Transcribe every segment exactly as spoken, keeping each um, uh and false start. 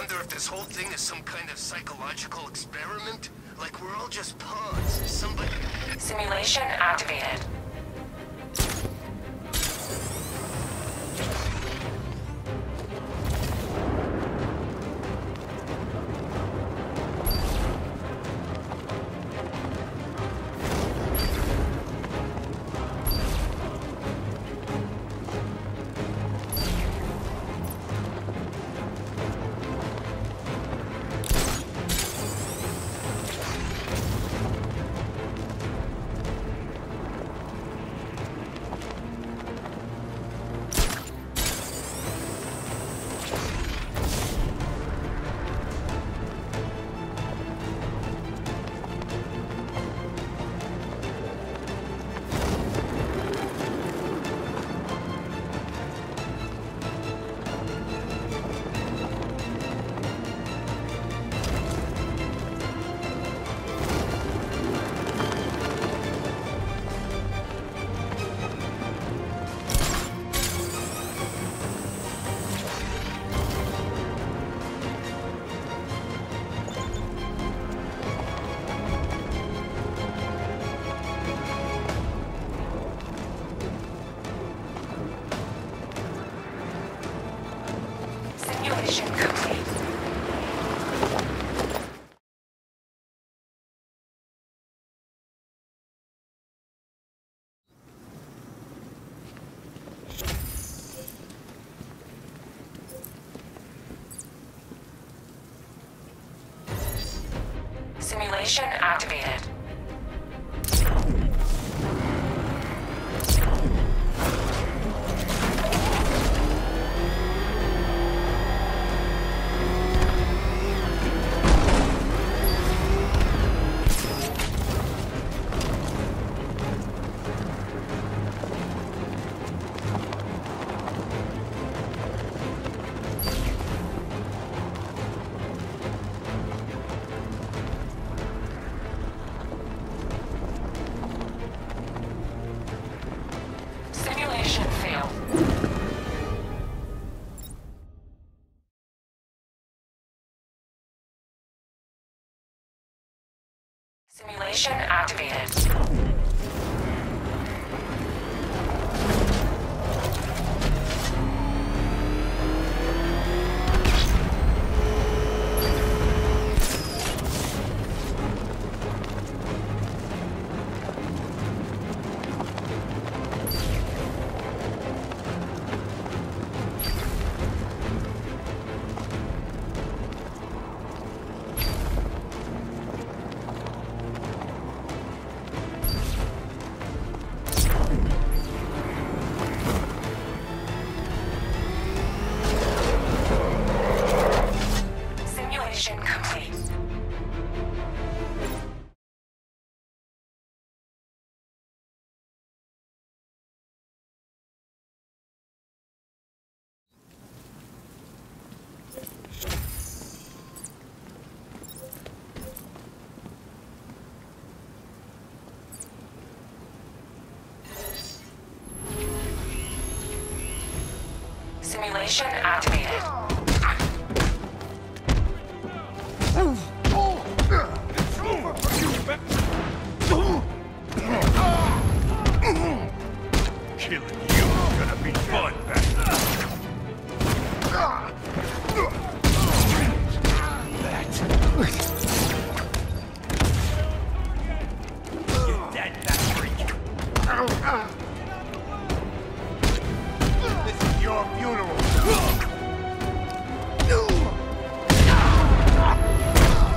wonder if this whole thing is some kind of psychological experiment? Like we're all just pawns. Somebody... Simulation activated. Simulation complete. Simulation activated. Simulation failed. Simulation activated. Simulation activated. Killing you is gonna be fun, Get dead, that freak. This is your funeral.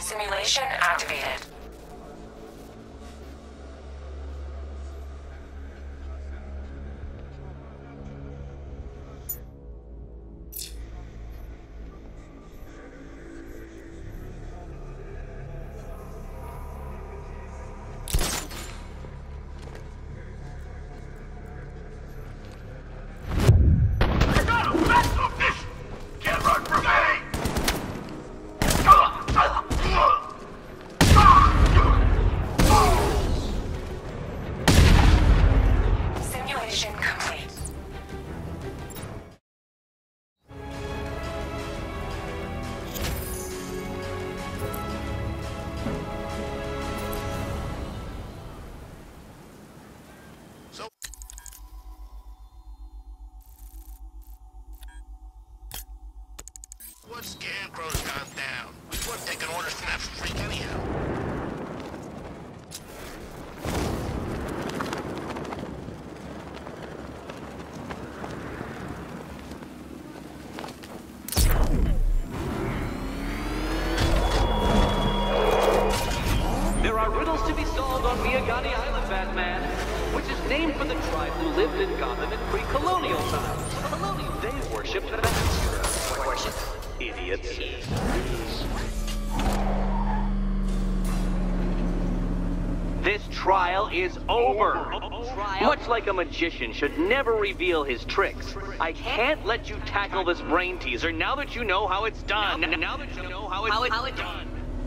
Simulation activated. Simulation complete. So, what Scarecrow's gone down? We weren't taking orders from that freak anyhow. There are riddles to be solved on Miyagani Island, Batman, which is named for the tribe who lived in Gotham in pre-colonial times. Colonial, they worshipped bats. Worship? Idiots. This trial is over. Trial? Much like a magician should never reveal his tricks, I can't let you tackle this brain teaser now that you know how it's done. Now that you know how it's, how it's how it done.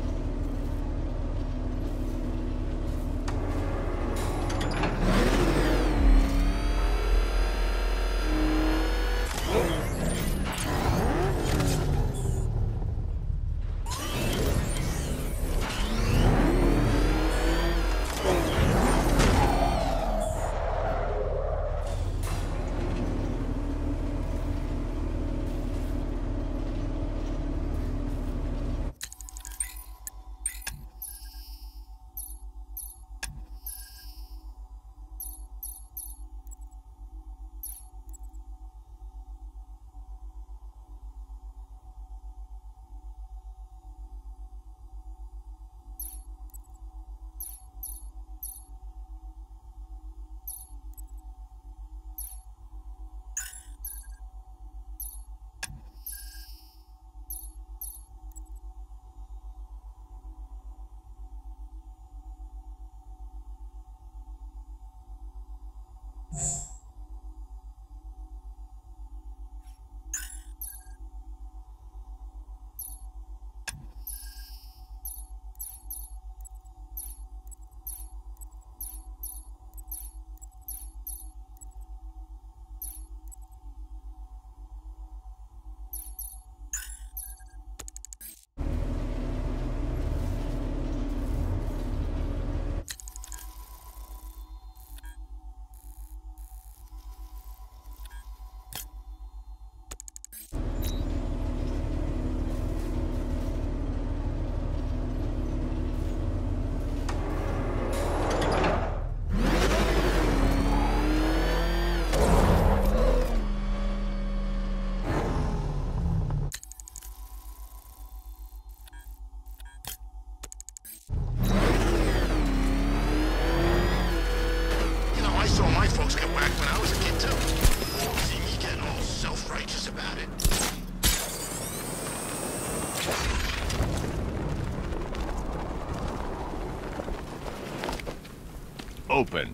Open.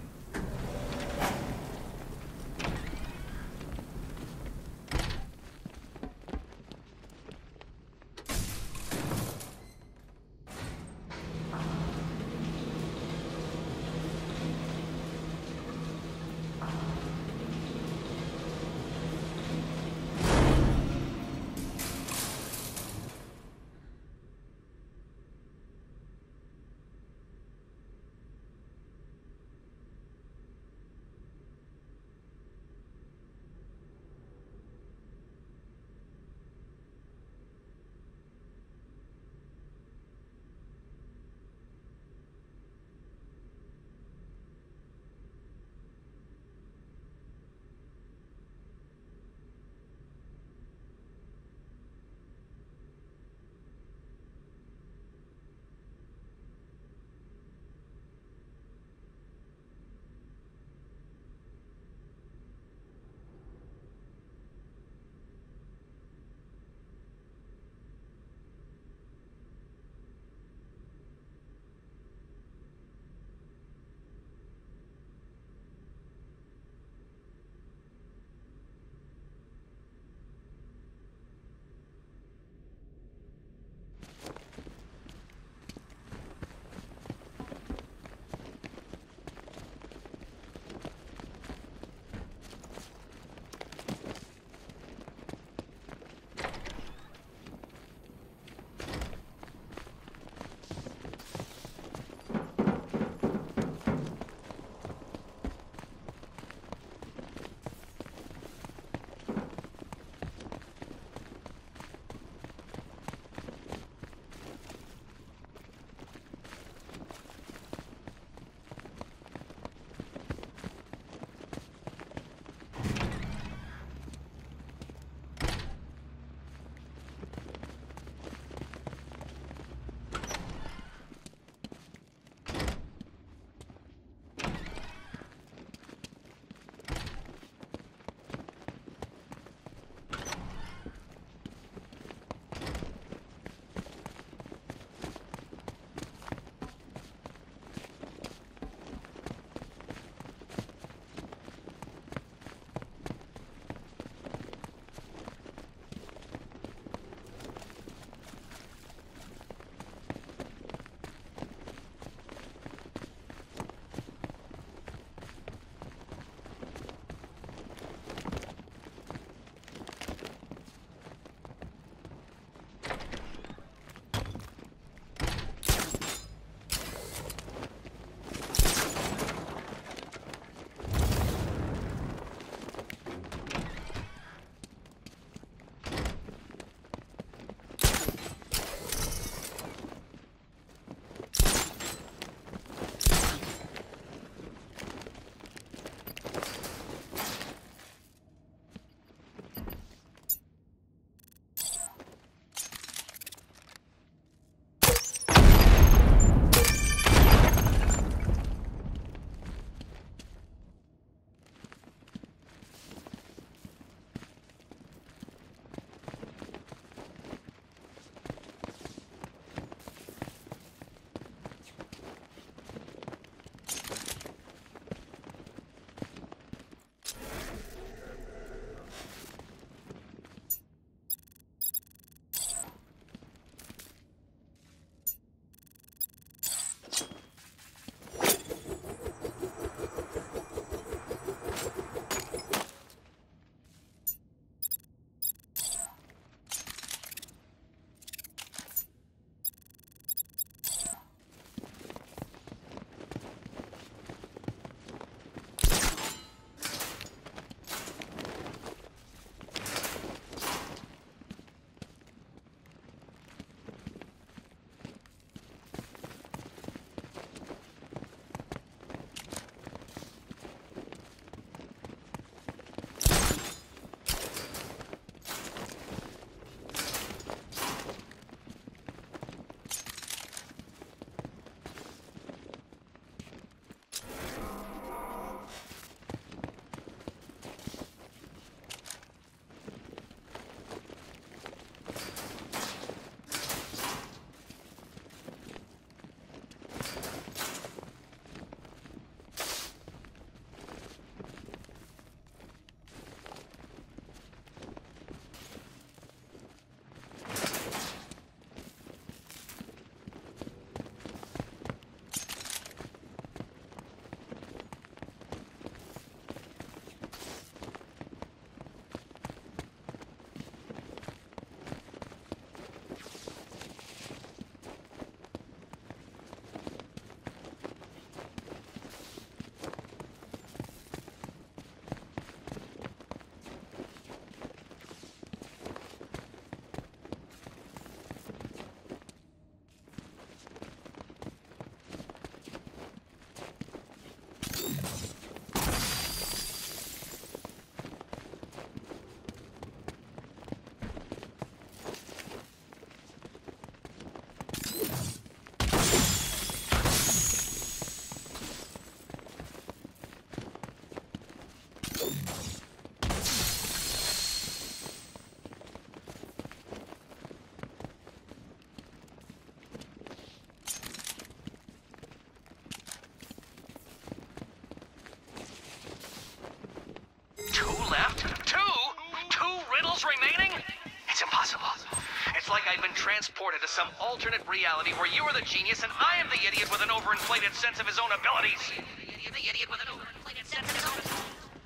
transported to some alternate reality where you are the genius and I am the idiot with an overinflated sense of his own abilities. The idiot with an overinflated sense of his own abilities.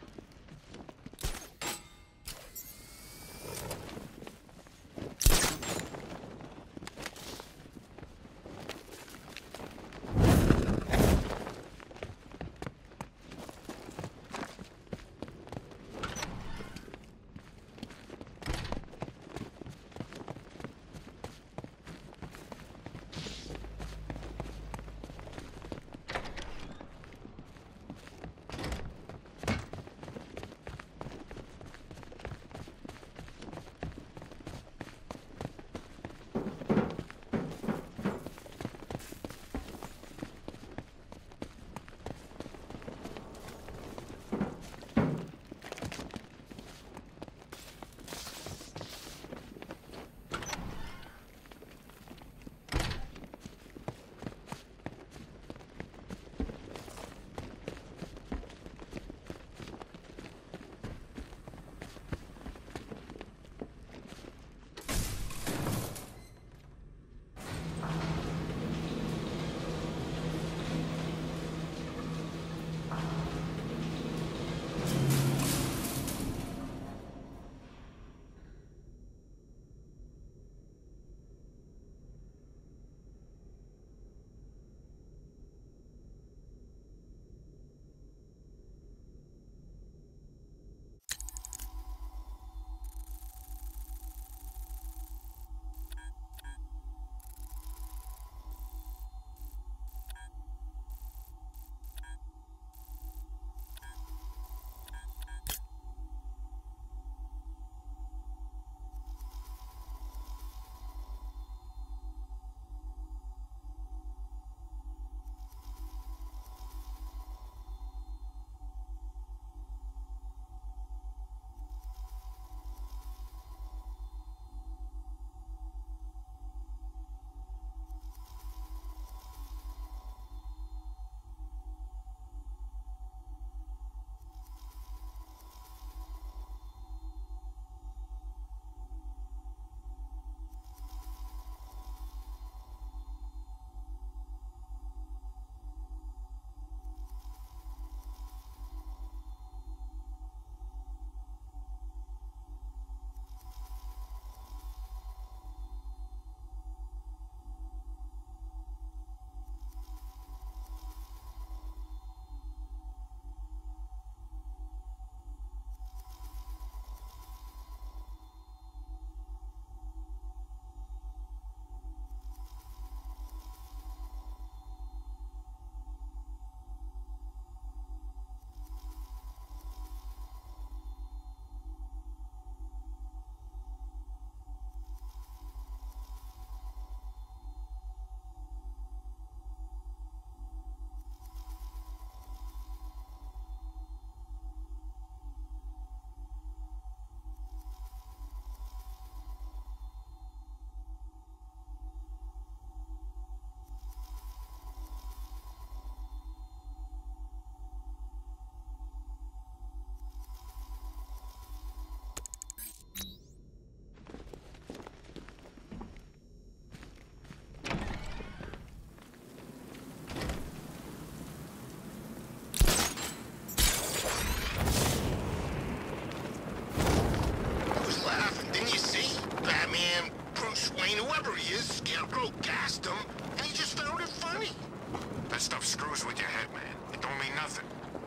Scarecrow gassed him, and he just found it funny. That stuff screws with your head, man. It don't mean nothing.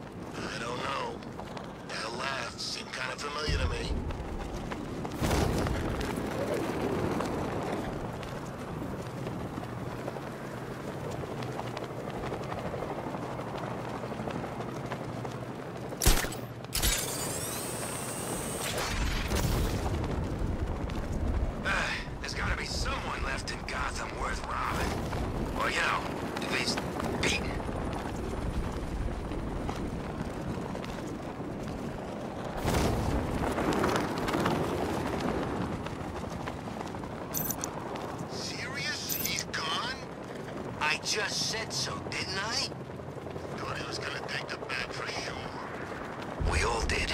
I don't know. That laugh seemed kind of familiar to me. Just said so, didn't I? Thought he was gonna take the bag for sure. We all did.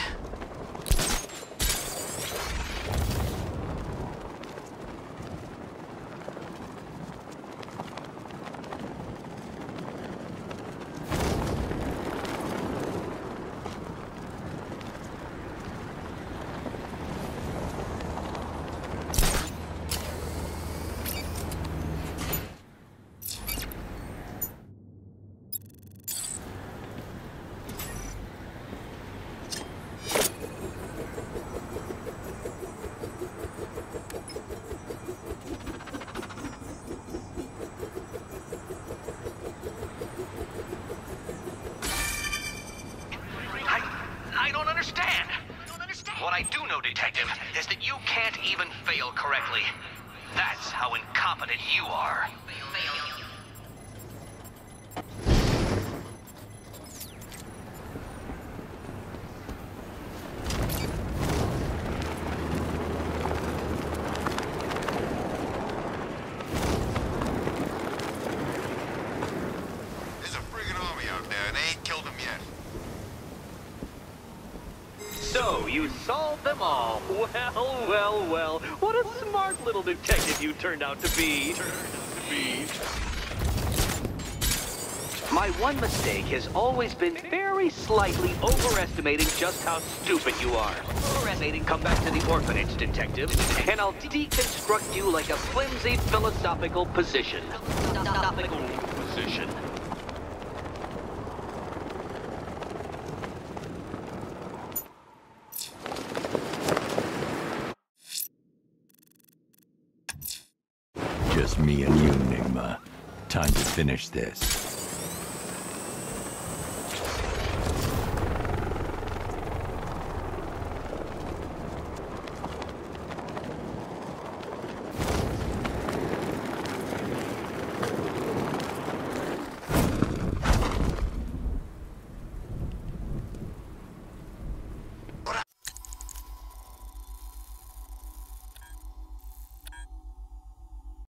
Detective, is that you can't even fail correctly. That's how incompetent you are. There's a friggin' army out there, and they ain't killed them yet. So, you solved them all. Well, well, well. What a smart little detective you turned out to be. Turned out to be. My one mistake has always been very slightly overestimating just how stupid you are. Overestimating. Come back to the orphanage, detective, and I'll deconstruct you like a flimsy philosophical position. Philosophical position. Just me and you, Nigma. Time to finish this.